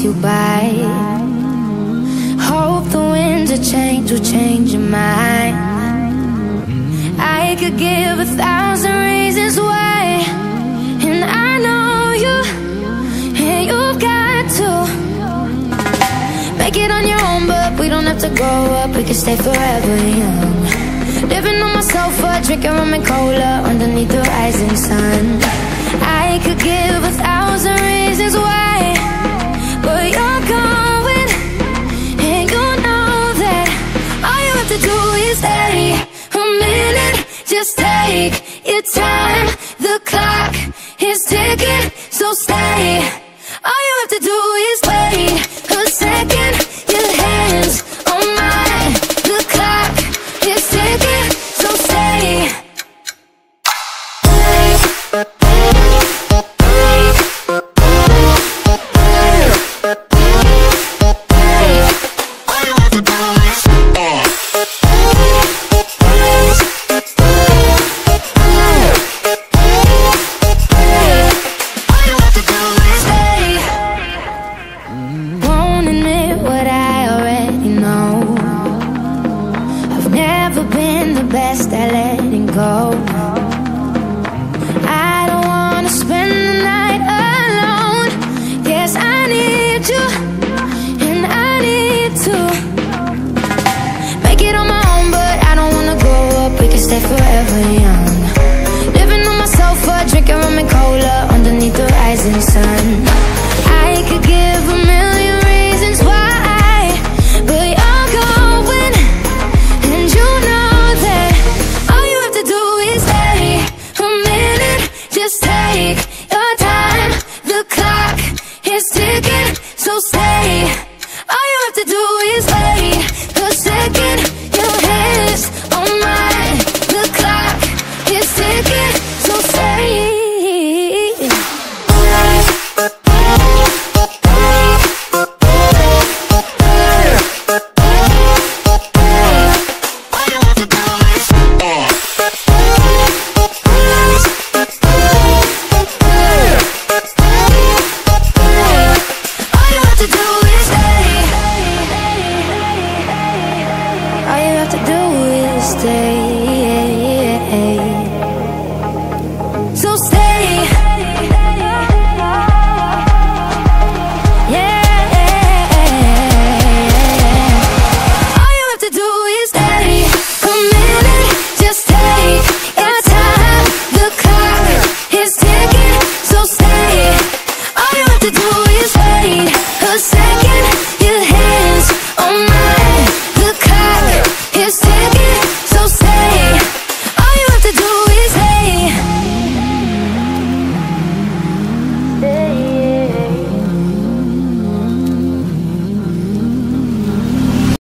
pass you by. Hope the winds of change will change your mind. I could give 1,000 reasons why, and I know you, and you've got to make it on your own, but we don't have to grow up, we can stay forever young. Living on my sofa, drinking rum and cola underneath the rising sun. I could give 1,000 reasons why, but you're going, and you know that all you have to do is stay a minute. Just take your time, the clock is ticking, so stay. All you have to do is wait a second. Your hands on mine, the clock is ticking, so stay. Best at letting go. I don't wanna spend the night alone. Yes, I need you, and I need to make it on my own, but I don't wanna grow up, we can stay forever young. Living on my sofa, drinking rum and cola underneath the rising sun. I could give 1,000,000 reasons why, but you're going, and you know just take your time, the clock is ticking, so stay. All you have to do is wait a second. Your hands on mine, the clock is ticking, so stay. All you have to do is stay.